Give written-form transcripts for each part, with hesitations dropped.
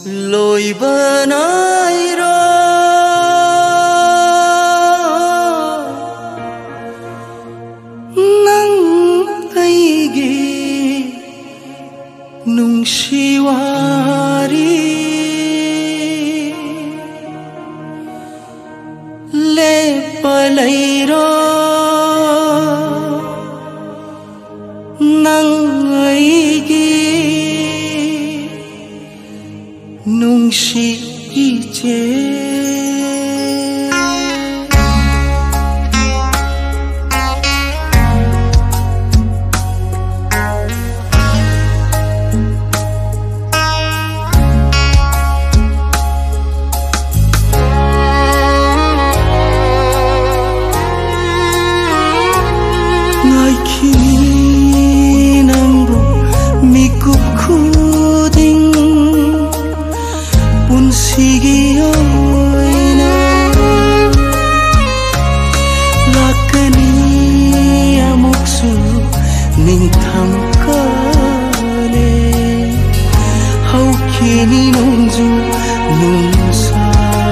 loiba nairo nang aigi nungsiwari lepalairo nang aigi nungsi iche ngai kini nangbu mikup kuding punsigi oina lakani amuksu ningtham kale hau kini nungju nungsa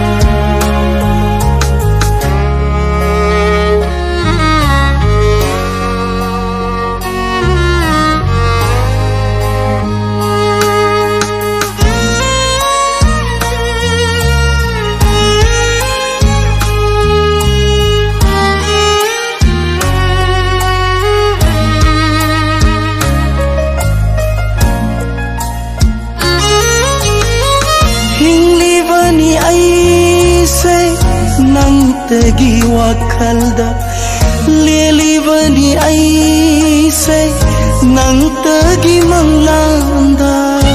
tagi wakalda lelivani aise nang tagi manglanda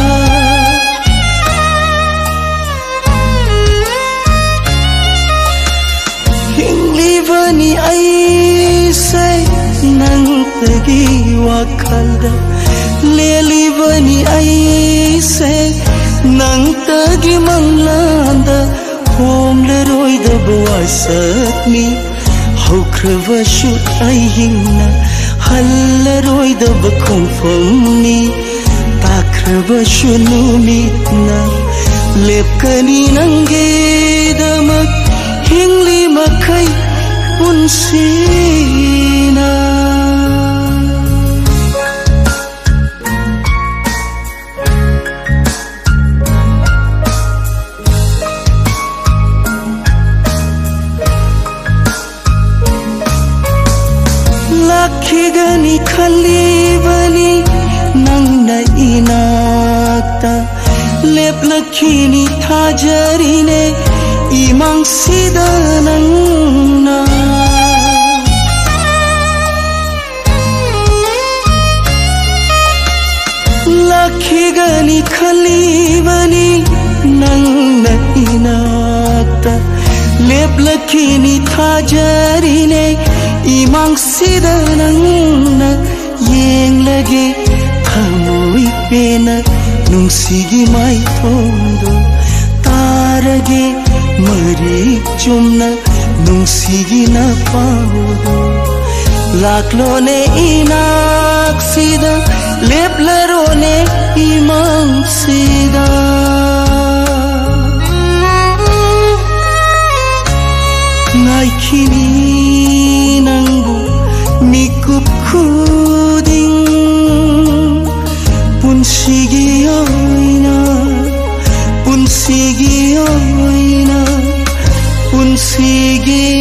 hinglivani aise nang tagi wakalda lelivani aise nang tagi manglanda hom le roi da buasat ni haukrava shut ayina hal le roi da bakhong phong ni takrava shunu ni na lepkani nange da mak hingli makai unsina Kigani khalibani nangna inakta leplakini thajarine imang sidanangna lakhigani khalibani nangna inakta leplakini thajarine imang sidanangna yeng lagi thamoi pena nungsigi mai thondo tarage mari chumna nungsigi na paudo laklo ne inak sida leplaro ne imang sida ngai kini nangbu mikup kuding punsigi oina punsigi oina punsigi